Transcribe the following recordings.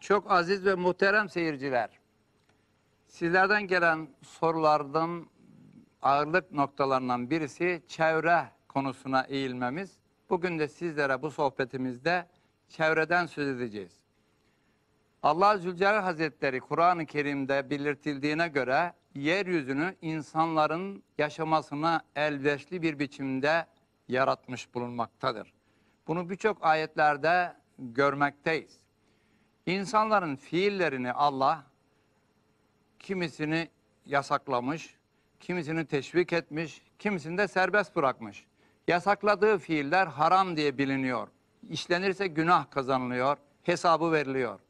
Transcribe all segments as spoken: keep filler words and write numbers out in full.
Çok aziz ve muhterem seyirciler, sizlerden gelen sorulardan ağırlık noktalarından birisi çevre konusuna eğilmemiz. Bugün de sizlere bu sohbetimizde çevreden söz edeceğiz. Allah Zülcelal Hazretleri Kur'an-ı Kerim'de belirtildiğine göre yeryüzünü insanların yaşamasına elverişli bir biçimde yaratmış bulunmaktadır. Bunu birçok ayetlerde görmekteyiz. İnsanların fiillerini Allah kimisini yasaklamış, kimisini teşvik etmiş, kimisini de serbest bırakmış. Yasakladığı fiiller haram diye biliniyor. İşlenirse günah kazanılıyor, hesabı veriliyor.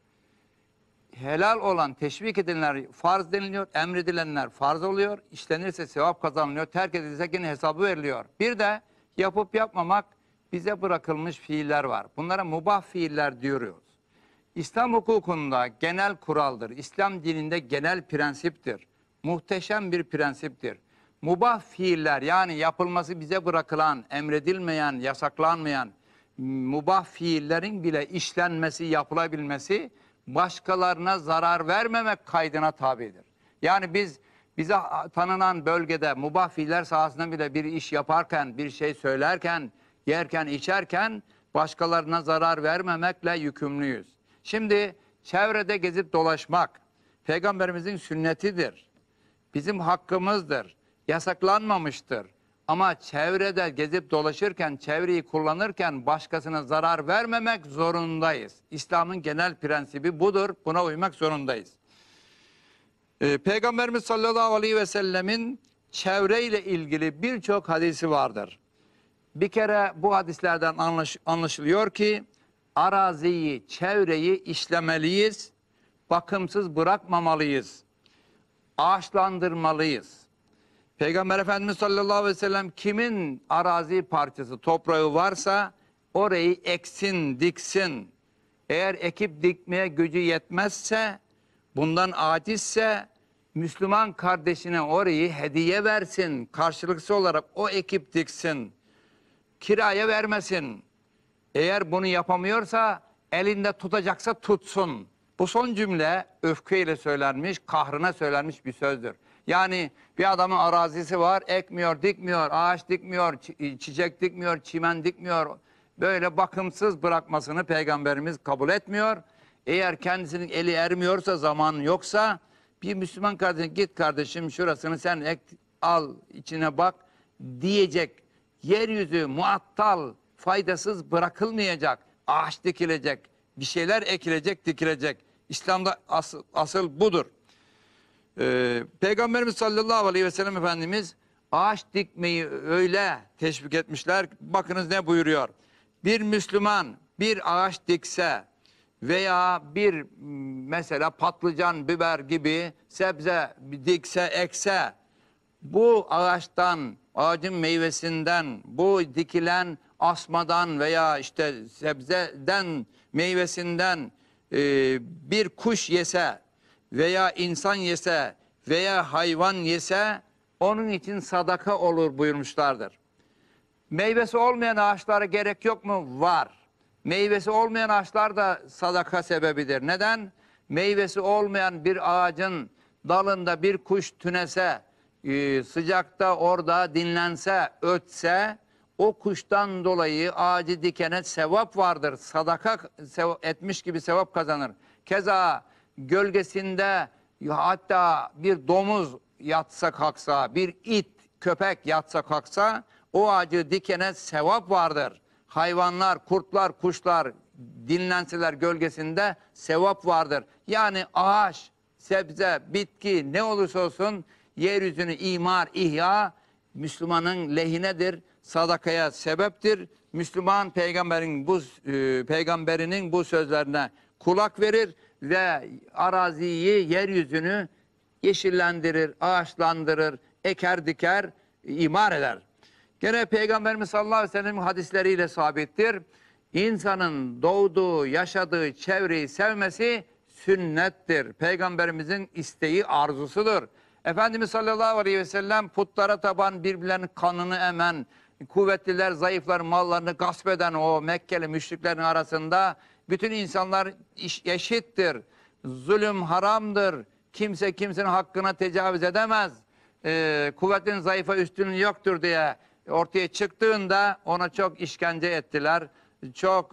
Helal olan, teşvik edilenler farz deniliyor, emredilenler farz oluyor. İşlenirse sevap kazanılıyor, terk edilirse yine hesabı veriliyor. Bir de yapıp yapmamak bize bırakılmış fiiller var. Bunlara mubah fiiller diyoruz. İslam hukukunda genel kuraldır. İslam dininde genel prensiptir. Muhteşem bir prensiptir. Mubah fiiller, yani yapılması bize bırakılan, emredilmeyen, yasaklanmayan mubah fiillerin bile işlenmesi, yapılabilmesi başkalarına zarar vermemek kaydına tabidir. Yani biz bize tanınan bölgede mubah fiiller sahasında bile bir iş yaparken, bir şey söylerken, yerken, içerken başkalarına zarar vermemekle yükümlüyüz. Şimdi çevrede gezip dolaşmak Peygamberimizin sünnetidir. Bizim hakkımızdır. Yasaklanmamıştır. Ama çevrede gezip dolaşırken, çevreyi kullanırken başkasına zarar vermemek zorundayız. İslam'ın genel prensibi budur. Buna uymak zorundayız. Ee, Peygamberimiz sallallahu aleyhi ve sellemin çevreyle ilgili birçok hadisi vardır. Bir kere bu hadislerden anlaş, anlaşılıyor ki araziyi, çevreyi işlemeliyiz, bakımsız bırakmamalıyız, ağaçlandırmalıyız. Peygamber Efendimiz sallallahu aleyhi ve sellem kimin arazi parçası, toprağı varsa orayı eksin, diksin. Eğer ekip dikmeye gücü yetmezse, bundan acizse Müslüman kardeşine orayı hediye versin, karşılıksız olarak o ekip diksin, kiraya vermesin. Eğer bunu yapamıyorsa, elinde tutacaksa tutsun. Bu son cümle öfkeyle söylenmiş, kahrına söylenmiş bir sözdür. Yani bir adamın arazisi var, ekmiyor, dikmiyor, ağaç dikmiyor, çiçek dikmiyor, çimen dikmiyor. Böyle bakımsız bırakmasını Peygamberimiz kabul etmiyor. Eğer kendisinin eli ermiyorsa, zaman yoksa, bir Müslüman kardeşine git kardeşim şurasını sen ek, al, içine bak diyecek. Yeryüzü muattal, faydasız bırakılmayacak, ağaç dikilecek, bir şeyler ekilecek, dikilecek. İslam'da asıl, asıl budur. Ee, Peygamberimiz sallallahu aleyhi ve sellem Efendimiz ağaç dikmeyi öyle teşvik etmişler. Bakınız ne buyuruyor. Bir Müslüman bir ağaç dikse veya bir mesela patlıcan, biber gibi sebze dikse, ekse, bu ağaçtan, ağacın meyvesinden, bu dikilen asmadan veya işte sebzeden, meyvesinden e, bir kuş yese veya insan yese veya hayvan yese onun için sadaka olur buyurmuşlardır. Meyvesi olmayan ağaçlara gerek yok mu? Var. Meyvesi olmayan ağaçlar da sadaka sebebidir. Neden? Meyvesi olmayan bir ağacın dalında bir kuş tünese, Ee, sıcakta orada dinlense, ötse, o kuştan dolayı ağacı dikene sevap vardır. Sadaka etmiş gibi sevap kazanır. Keza gölgesinde hatta bir domuz yatsa kalksa, bir it, köpek yatsa kalksa, o ağacı dikene sevap vardır. Hayvanlar, kurtlar, kuşlar dinlenseler gölgesinde sevap vardır. Yani ağaç, sebze, bitki ne olursa olsun yeryüzünü imar, ihya Müslümanın lehinedir, sadakaya sebeptir. Müslüman peygamberin bu e, peygamberinin bu sözlerine kulak verir ve araziyi, yeryüzünü yeşillendirir, ağaçlandırır, eker diker, imar eder. Gene Peygamberimiz sallallahu aleyhi ve sellem'in hadisleriyle sabittir. İnsanın doğduğu, yaşadığı çevreyi sevmesi sünnettir. Peygamberimizin isteği, arzusudur. Efendimiz sallallahu aleyhi ve sellem putlara taban, birbirlerinin kanını emen, kuvvetliler, zayıflar mallarını gasp eden o Mekkeli müşriklerin arasında Bütün insanlar eşittir. Zulüm haramdır. Kimse kimsenin hakkına tecavüz edemez. Ee, kuvvetin zayıfa üstünlüğü yoktur diye ortaya çıktığında ona çok işkence ettiler. Çok e,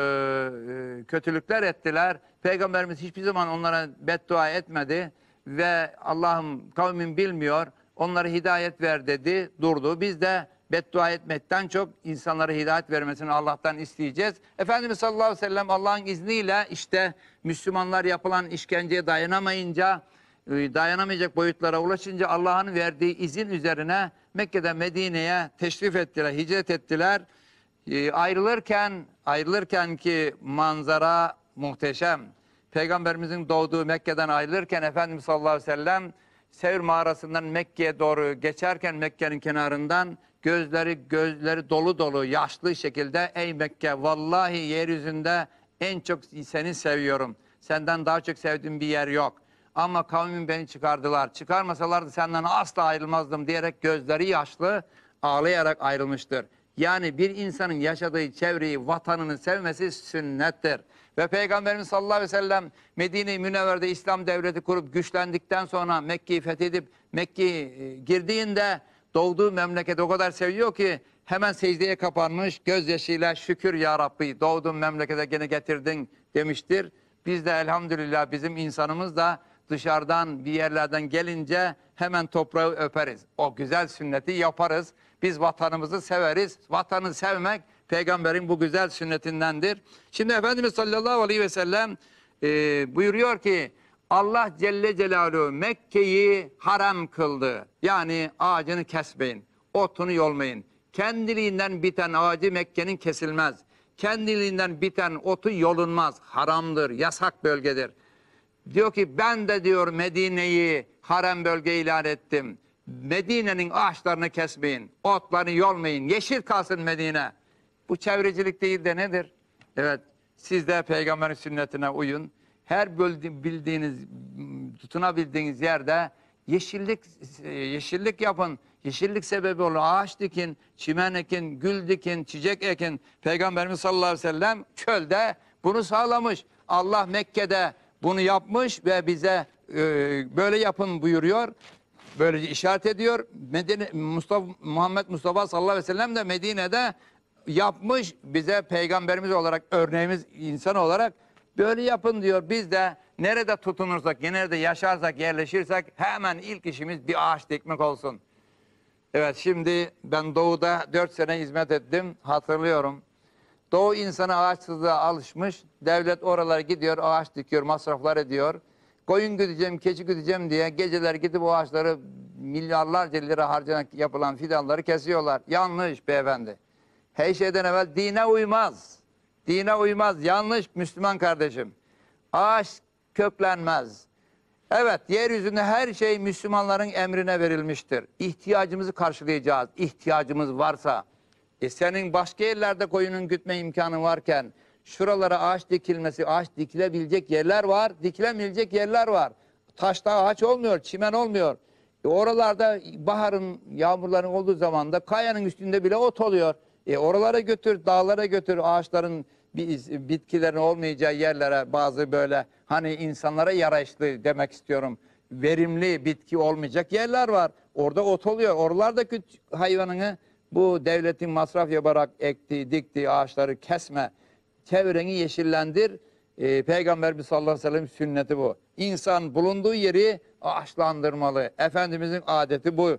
kötülükler ettiler. Peygamberimiz hiçbir zaman onlara beddua etmedi. Ve Allah'ım kavmin bilmiyor, onlara hidayet ver dedi, durdu. Biz de beddua etmekten çok insanlara hidayet vermesini Allah'tan isteyeceğiz. Efendimiz sallallahu aleyhi ve sellem Allah'ın izniyle işte Müslümanlar yapılan işkenceye dayanamayınca, dayanamayacak boyutlara ulaşınca Allah'ın verdiği izin üzerine Mekke'den Medine'ye teşrif ettiler, hicret ettiler. E, ayrılırken, ayrılırken ki manzara muhteşem. Peygamberimizin doğduğu Mekke'den ayrılırken Efendimiz sallallahu aleyhi ve sellem Sevr mağarasından Mekke'ye doğru geçerken Mekke'nin kenarından gözleri gözleri dolu dolu yaşlı şekilde ey Mekke vallahi yeryüzünde en çok seni seviyorum. Senden daha çok sevdiğim bir yer yok. Ama kavmin beni çıkardılar. Çıkarmasalardı senden asla ayrılmazdım diyerek gözleri yaşlı ağlayarak ayrılmıştır. Yani bir insanın yaşadığı çevreyi, vatanını sevmesi sünnettir. Ve Peygamberimiz sallallahu aleyhi ve sellem Medine-i Münevver'de İslam devleti kurup güçlendikten sonra Mekke'yi fethedip Mekke'ye girdiğinde doğduğu memleketi o kadar seviyor ki hemen secdeye kapanmış gözyaşıyla şükür ya Rabbi doğduğum memlekete gene getirdin demiştir. Biz de elhamdülillah bizim insanımız da dışarıdan bir yerlerden gelince hemen toprağı öperiz. O güzel sünneti yaparız. Biz vatanımızı severiz. Vatanı sevmek Peygamberin bu güzel sünnetindendir. Şimdi Efendimiz sallallahu aleyhi ve sellem e, buyuruyor ki Allah Celle Celaluhu Mekke'yi haram kıldı. Yani ağacını kesmeyin, otunu yolmayın. Kendiliğinden biten ağacı Mekke'nin kesilmez. Kendiliğinden biten otu yolunmaz. Haramdır, yasak bölgedir. Diyor ki ben de diyor Medine'yi harem bölge ilan ettim. Medine'nin ağaçlarını kesmeyin, otlarını yolmayın, yeşil kalsın Medine. Bu çevrecilik değil de nedir? Evet, siz de Peygamberin sünnetine uyun. Her bildiğiniz, tutunabildiğiniz yerde yeşillik yeşillik yapın. Yeşillik sebebi olur. Ağaç dikin, çimen ekin, gül dikin, çiçek ekin. Peygamberimiz sallallahu aleyhi ve sellem çölde bunu sağlamış. Allah Mekke'de bunu yapmış ve bize e, böyle yapın buyuruyor. Böylece işaret ediyor. Medine, Mustafa, Muhammed Mustafa sallallahu aleyhi ve sellem de Medine'de yapmış. Bize peygamberimiz olarak, örneğimiz insan olarak böyle yapın diyor. Biz de nerede tutunursak, nerede yaşarsak, yerleşirsek hemen ilk işimiz bir ağaç dikmek olsun. Evet, şimdi ben Doğu'da dört sene hizmet ettim. Hatırlıyorum. Doğu insanı ağaçsızlığa alışmış. Devlet oralara gidiyor, ağaç dikiyor, masraflar ediyor. Koyun güdeceğim, keçi güdeceğim diye geceler gidip o ağaçları milyarlarca lira harcanan yapılan fidanları kesiyorlar. Yanlış beyefendi. Her şeyden evvel dine uymaz. Dine uymaz. Yanlış Müslüman kardeşim. Ağaç köklenmez. Evet, yeryüzünde her şey Müslümanların emrine verilmiştir. İhtiyacımızı karşılayacağız. İhtiyacımız varsa. E senin başka yerlerde koyunun gütme imkanı varken şuralara ağaç dikilmesi, ağaç dikilebilecek yerler var, dikilemeyecek yerler var. Taşta ağaç olmuyor, çimen olmuyor. E oralarda baharın, yağmurların olduğu zaman da kayanın üstünde bile ot oluyor. E oralara götür, dağlara götür, ağaçların, bitkilerin olmayacağı yerlere, bazı böyle hani insanlara yaraşlı demek istiyorum, verimli bitki olmayacak yerler var. Orada ot oluyor. Oralarda hayvanını bu devletin masraf yaparak ektiği, diktiği ağaçları kesme. Çevreni yeşillendir. Ee, Peygamberimiz sallallahu aleyhi ve sellem sünneti bu. İnsan bulunduğu yeri ağaçlandırmalı. Efendimizin adeti bu.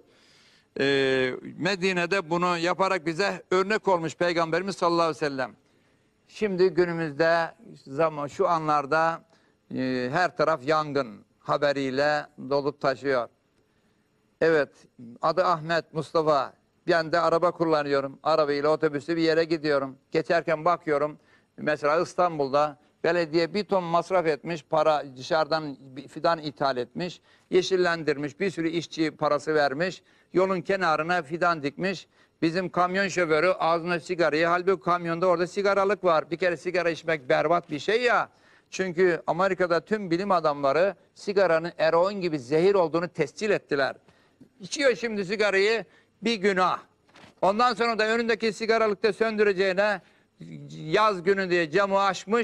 Ee, Medine'de bunu yaparak bize örnek olmuş Peygamberimiz sallallahu aleyhi ve sellem. Şimdi günümüzde zaman şu anlarda e, her taraf yangın haberiyle dolup taşıyor. Evet, adı Ahmet Mustafa. Ben de araba kullanıyorum. Arabayla, otobüsle bir yere gidiyorum. Geçerken bakıyorum. Mesela İstanbul'da belediye bir ton masraf etmiş, para dışarıdan fidan ithal etmiş, yeşillendirmiş, bir sürü işçi parası vermiş, yolun kenarına fidan dikmiş. Bizim kamyon şoförü ağzına sigarayı, halbuki kamyonda orada sigaralık var. Bir kere sigara içmek berbat bir şey ya. Çünkü Amerika'da tüm bilim adamları sigaranın eroin gibi zehir olduğunu tescil ettiler. İçiyor şimdi sigarayı, bir günah. Ondan sonra da önündeki sigaralıkta söndüreceğine yaz günü diye camı açmış,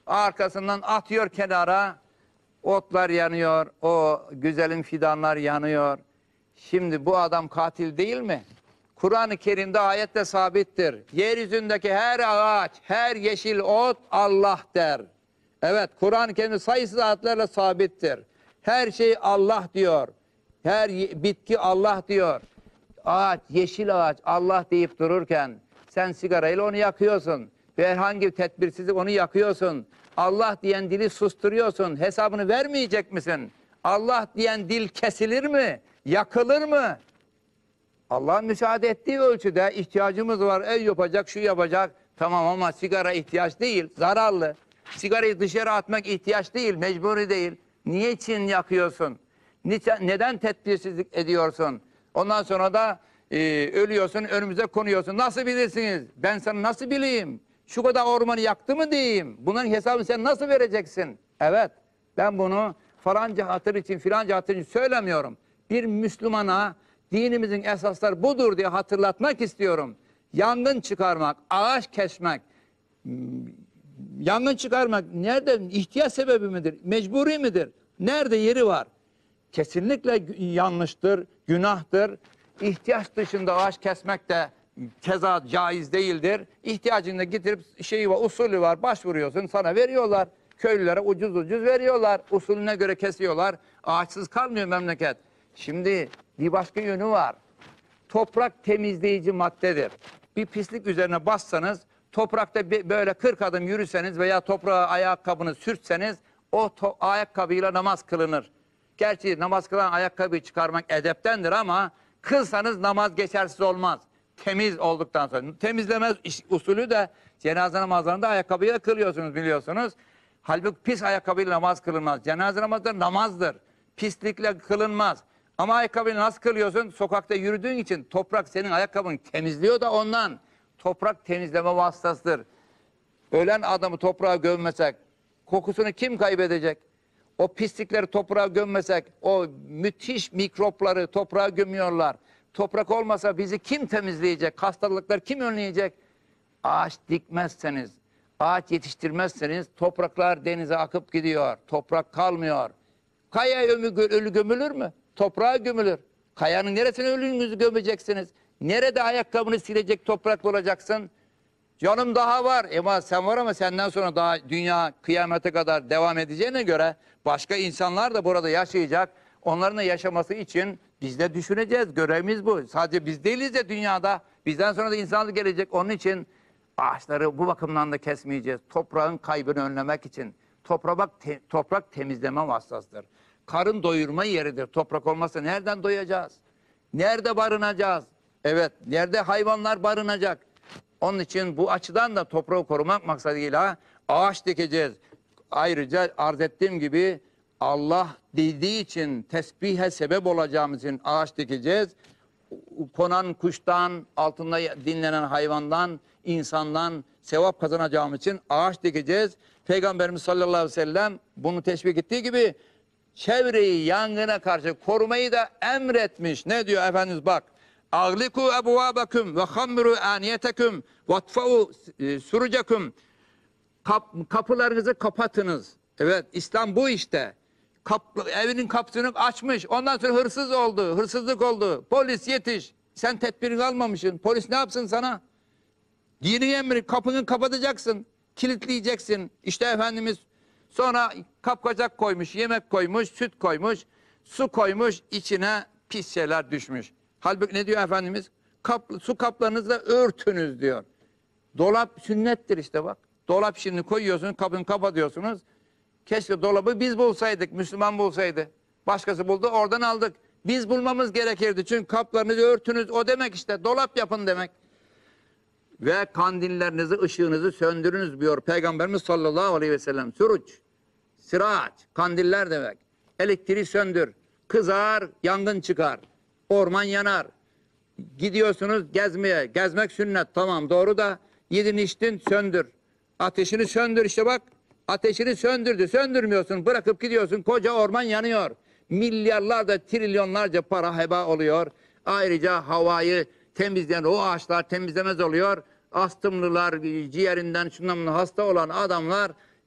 Arkasından atıyor kenara. Otlar yanıyor. O güzelim fidanlar yanıyor. Şimdi bu adam katil değil mi? Kur'an-ı Kerim'de ayette sabittir. Yeryüzündeki her ağaç, her yeşil ot Allah der. Evet, Kur'an-ı Kerim'de sayısız ayetlerle sabittir. Her şey Allah diyor. Her bitki Allah diyor. Ağaç, yeşil ağaç Allah deyip dururken sen sigarayla onu yakıyorsun. Ve herhangi bir tedbirsizlik onu yakıyorsun. Allah diyen dili susturuyorsun. Hesabını vermeyecek misin? Allah diyen dil kesilir mi? Yakılır mı? Allah'ın müsaade ettiği ölçüde ihtiyacımız var. Ev yapacak, şu yapacak. Tamam ama sigara ihtiyaç değil, zararlı. Sigarayı dışarı atmak ihtiyaç değil, mecburi değil. Niçin yakıyorsun? Neden tedbirsizlik ediyorsun? Ondan sonra da e, ölüyorsun, önümüze konuyorsun. Nasıl bilirsiniz? Ben sana nasıl bileyim? Şu kadar ormanı yaktı mı diyeyim? Bunların hesabını sen nasıl vereceksin? Evet, ben bunu falanca hatır için, filanca hatır için söylemiyorum. Bir Müslümana dinimizin esasları budur diye hatırlatmak istiyorum. Yangın çıkarmak, ağaç kesmek, yangın çıkarmak nerede? İhtiyaç sebebi midir? Mecburi midir? Nerede yeri var? Kesinlikle yanlıştır, günahtır. İhtiyaç dışında ağaç kesmek de keza caiz değildir. İhtiyacını getirip şeyi var, usulü var, başvuruyorsun, sana veriyorlar. Köylülere ucuz ucuz veriyorlar. Usulüne göre kesiyorlar. Ağaçsız kalmıyor memleket. Şimdi bir başka yönü var. Toprak temizleyici maddedir. Bir pislik üzerine bassanız, toprakta böyle kırk adım yürüseniz veya toprağa ayakkabını sürtseniz o ayakkabıyla namaz kılınır. Gerçi namaz kılan ayakkabıyı çıkarmak edeptendir ama kılsanız namaz geçersiz olmaz. Temiz olduktan sonra. Temizleme usulü de cenaze namazlarında ayakkabıyla kılıyorsunuz biliyorsunuz. Halbuki pis ayakkabıyla namaz kılınmaz. Cenaze namazı da namazdır. Pislikle kılınmaz. Ama ayakkabıyla nasıl kılıyorsun? Sokakta yürüdüğün için toprak senin ayakkabını temizliyor da ondan. Toprak temizleme vasıtasıdır. Ölen adamı toprağa gömmesek kokusunu kim kaybedecek? O pislikleri toprağa gömmesek o müthiş mikropları toprağa gömüyorlar. Toprak olmasa bizi kim temizleyecek? Hastalıklar kim önleyecek? Ağaç dikmezseniz, ağaç yetiştirmezseniz topraklar denize akıp gidiyor. Toprak kalmıyor. Kaya ölü gömülür mü? Toprağa gömülür. Kayanın neresine ölünüzü gömeceksiniz? Nerede ayakkabını silecek toprak bulacaksın? Canım daha var. Ama sen var ama senden sonra daha dünya kıyamete kadar devam edeceğine göre başka insanlar da burada yaşayacak. Onların da yaşaması için biz de düşüneceğiz. Görevimiz bu. Sadece biz değiliz de dünyada. Bizden sonra da insanlık gelecek. Onun için ağaçları bu bakımdan da kesmeyeceğiz. Toprağın kaybını önlemek için. Toprak, te, toprak temizleme vasıtasıdır. Karın doyurma yeridir. Toprak olmazsa nereden doyacağız? Nerede barınacağız? Evet, nerede hayvanlar barınacak? Onun için bu açıdan da toprağı korumak maksadıyla ağaç dikeceğiz. Ayrıca arz ettiğim gibi Allah dediği için tesbihe sebep olacağımız için ağaç dikeceğiz. Konan kuştan, altında dinlenen hayvandan, insandan sevap kazanacağımız için ağaç dikeceğiz. Peygamberimiz sallallahu aleyhi ve sellem bunu teşvik ettiği gibi çevreyi yangına karşı korumayı da emretmiş. Ne diyor Efendimiz bak. Agliku ebvabakum ve hammiru aniyetekum vatfa'u surucakum. Kap, kapılarınızı kapatınız. Evet, İslam bu işte. Kap, evinin kapısını açmış. Ondan sonra hırsız oldu. Hırsızlık oldu. Polis yetiş. Sen tedbirini almamışsın. Polis ne yapsın sana? Dini emri kapını kapatacaksın. Kilitleyeceksin. İşte Efendimiz sonra kapkacak koymuş, yemek koymuş, süt koymuş, su koymuş, içine pis şeyler düşmüş. Halbuki ne diyor Efendimiz? Kap, su kaplarınızla örtünüz diyor. Dolap sünnettir işte bak. Dolap şimdi koyuyorsunuz, kapını kapatıyorsunuz. Keşke dolabı biz bulsaydık, Müslüman bulsaydı. Başkası buldu, oradan aldık. Biz bulmamız gerekirdi. Çünkü kaplarınızı örtünüz, o demek işte. Dolap yapın demek. Ve kandillerinizi, ışığınızı söndürünüz diyor Peygamberimiz sallallahu aleyhi ve sellem. Suruç, sıraç, kandiller demek. Elektriği söndür, kızar, yangın çıkar. Orman yanar. Gidiyorsunuz gezmeye. Gezmek sünnet. Tamam doğru da yedin içtin söndür. Ateşini söndür işte bak. Ateşini söndürdü. Söndürmüyorsun. Bırakıp gidiyorsun. Koca orman yanıyor. Milyarlarca, trilyonlarca para heba oluyor. Ayrıca havayı temizleyen o ağaçlar temizlemez oluyor. Astımlılar, ciğerinden şundan hasta olan adamlar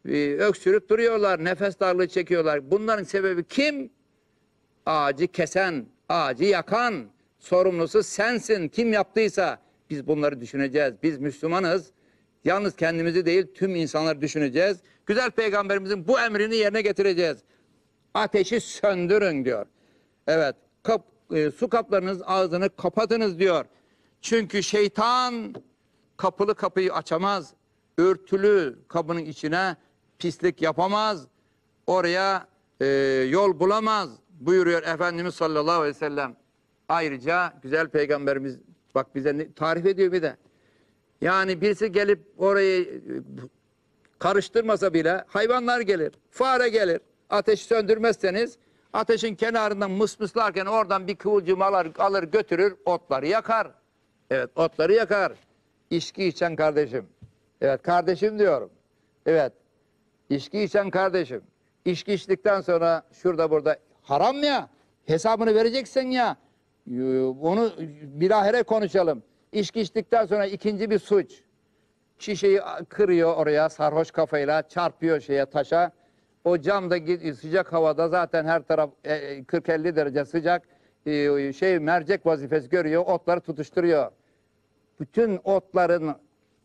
e, öksürüp duruyorlar, nefes darlığı çekiyorlar. Bunların sebebi kim? Ağacı kesen, ağacı yakan, sorumlusu sensin. Kim yaptıysa biz bunları düşüneceğiz. Biz Müslümanız. Yalnız kendimizi değil tüm insanları düşüneceğiz. Güzel Peygamberimizin bu emrini yerine getireceğiz. Ateşi söndürün diyor. Evet, kap, e, su kaplarınız ağzını kapatınız diyor. Çünkü şeytan kapılı kapıyı açamaz. Örtülü kabının içine pislik yapamaz. Oraya e, yol bulamaz buyuruyor Efendimiz sallallahu aleyhi ve sellem. Ayrıca güzel Peygamberimiz bak bize ne, tarif ediyor bir de. Yani birisi gelip orayı karıştırmasa bile hayvanlar gelir, fare gelir. Ateşi söndürmezseniz ateşin kenarından mısmıslarken oradan bir kıvılcım alır, alır götürür, otları yakar. Evet, otları yakar. İçki içen kardeşim. Evet, kardeşim diyorum. Evet, içki içen kardeşim. İçki içtikten sonra şurada burada haram ya, hesabını vereceksin ya. Onu bilahare konuşalım. İçki içtikten sonra ikinci bir suç. Şişeyi kırıyor oraya sarhoş kafayla, çarpıyor şeye taşa. O cam da sıcak havada zaten her taraf kırk elli derece sıcak. Şey mercek vazifesi görüyor, otları tutuşturuyor. Bütün otların,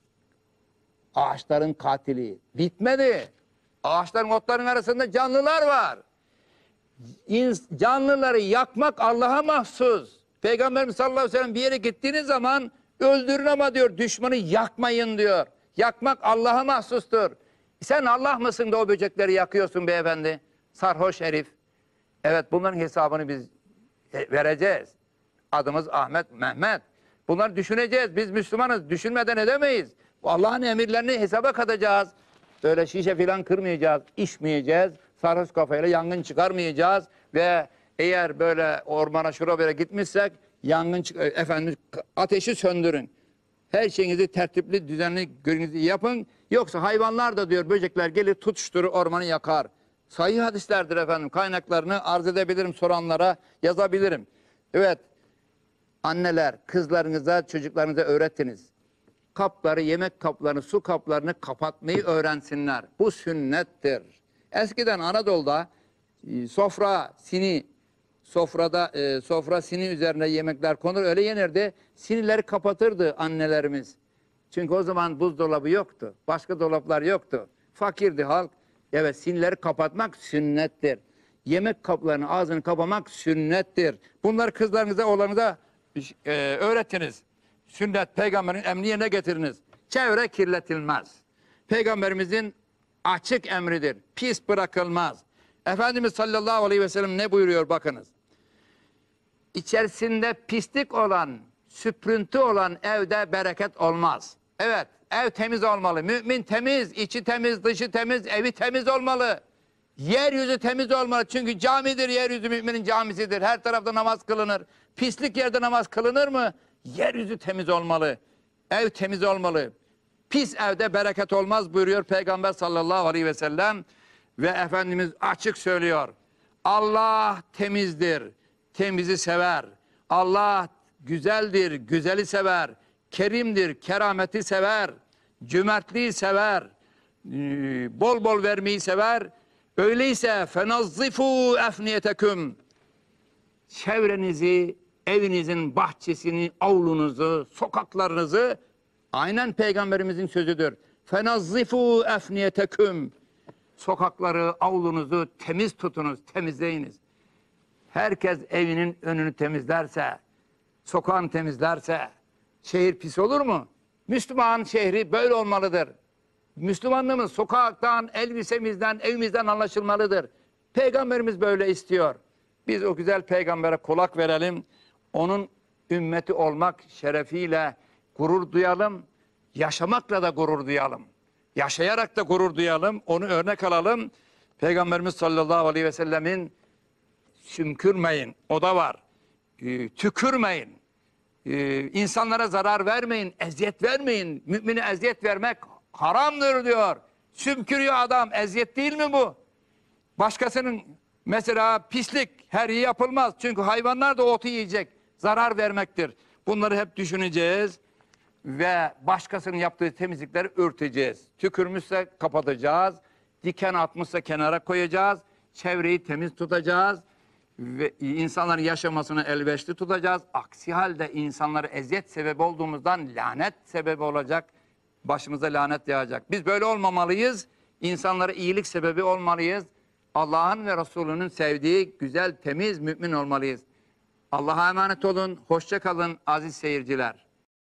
ağaçların katili bitmedi. Ağaçların, otların arasında canlılar var. Canlıları yakmak Allah'a mahsus. Peygamberimiz sallallahu aleyhi ve sellem bir yere gittiğiniz zaman öldürün ama diyor düşmanı yakmayın diyor. Yakmak Allah'a mahsustur. Sen Allah mısın da o böcekleri yakıyorsun beyefendi? Sarhoş herif. Evet, bunların hesabını biz vereceğiz. Adımız Ahmet, Mehmet. Bunları düşüneceğiz. Biz Müslümanız. Düşünmeden edemeyiz. Allah'ın emirlerini hesaba katacağız. Böyle şişe filan kırmayacağız, içmeyeceğiz. Sarhoş kafayla yangın çıkarmayacağız. Ve eğer böyle ormana şuraya böyle gitmişsek yangın efendim ateşi söndürün. Her şeyinizi tertipli, düzenli görünüzü yapın. Yoksa hayvanlar da diyor böcekler gelir tutuşturur ormanı yakar. Sahih hadislerdir efendim. Kaynaklarını arz edebilirim, soranlara yazabilirim. Evet. Anneler kızlarınıza, çocuklarınıza öğretiniz. Kapları, yemek kaplarını, su kaplarını kapatmayı öğrensinler. Bu sünnettir. Eskiden Anadolu'da e, sofra, sini, sofrada e, sofra sini üzerine yemekler konur, öyle yenirdi. Sinileri kapatırdı annelerimiz. Çünkü o zaman buzdolabı yoktu. Başka dolaplar yoktu. Fakirdi halk. Evet, sinileri kapatmak sünnettir. Yemek kaplarını, ağzını kapamak sünnettir. Bunları kızlarınıza, oğlanıza e, öğretiniz. Sünnet, peygamberin emrini yerine getiriniz. Çevre kirletilmez. Peygamberimizin açık emridir. Pis bırakılmaz. Efendimiz sallallahu aleyhi ve sellem ne buyuruyor bakınız. İçerisinde pislik olan, süprüntü olan evde bereket olmaz. Evet, ev temiz olmalı. Mümin temiz, içi temiz, dışı temiz, evi temiz olmalı. Yeryüzü temiz olmalı. Çünkü camidir, yeryüzü müminin camisidir. Her tarafta namaz kılınır. Pislik yerde namaz kılınır mı? Yeryüzü temiz olmalı. Ev temiz olmalı. Pis evde bereket olmaz buyuruyor Peygamber sallallahu aleyhi ve sellem. Ve Efendimiz açık söylüyor. Allah temizdir, temizi sever. Allah güzeldir, güzeli sever. Kerimdir, kerameti sever. Cömertliği sever. Bol bol vermeyi sever. Öyleyse fenazzifu efniyeteküm. Çevrenizi, evinizin bahçesini, avlunuzu, sokaklarınızı aynen Peygamberimizin sözüdür. Fenazzifu efniyeteküm. Sokakları, avlunuzu temiz tutunuz, temizleyiniz. Herkes evinin önünü temizlerse, sokağını temizlerse şehir pis olur mu? Müslüman şehri böyle olmalıdır. Müslümanlığımız sokaktan, elbisemizden, evimizden anlaşılmalıdır. Peygamberimiz böyle istiyor. Biz o güzel peygambere kulak verelim. Onun ümmeti olmak şerefiyle gurur duyalım. Yaşamakla da gurur duyalım. Yaşayarak da gurur duyalım. Onu örnek alalım. Peygamberimiz sallallahu aleyhi ve sellemin sümkürmeyin. O da var. Ee, tükürmeyin. Ee, insanlara zarar vermeyin. Eziyet vermeyin. Mümine eziyet vermek haramdır diyor. Sümkürüyor adam. Eziyet değil mi bu? Başkasının mesela pislik her iyi yapılmaz. Çünkü hayvanlar da otu yiyecek. Zarar vermektir. Bunları hep düşüneceğiz. Ve başkasının yaptığı temizlikleri örteceğiz. Tükürmüşse kapatacağız. Diken atmışsa kenara koyacağız. Çevreyi temiz tutacağız. Ve insanların yaşamasını elverişli tutacağız. Aksi halde insanlara eziyet sebebi olduğumuzdan lanet sebebi olacak. Başımıza lanet yağacak. Biz böyle olmamalıyız. İnsanlara iyilik sebebi olmalıyız. Allah'ın ve Resulünün sevdiği güzel, temiz mümin olmalıyız. Allah'a emanet olun. Hoşça kalın aziz seyirciler.